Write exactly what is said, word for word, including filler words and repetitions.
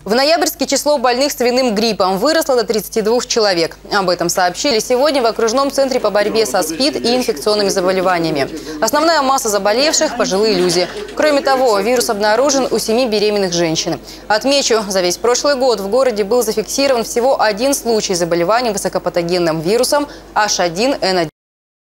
В ноябрьске число больных свиным гриппом выросло до тридцати двух человек. Об этом сообщили сегодня в окружном центре по борьбе со СПИД и инфекционными заболеваниями. Основная масса заболевших – пожилые люди. Кроме того, вирус обнаружен у семи беременных женщин. Отмечу, за весь прошлый год в городе был зафиксирован всего один случай заболевания высокопатогенным вирусом эйч один эн один.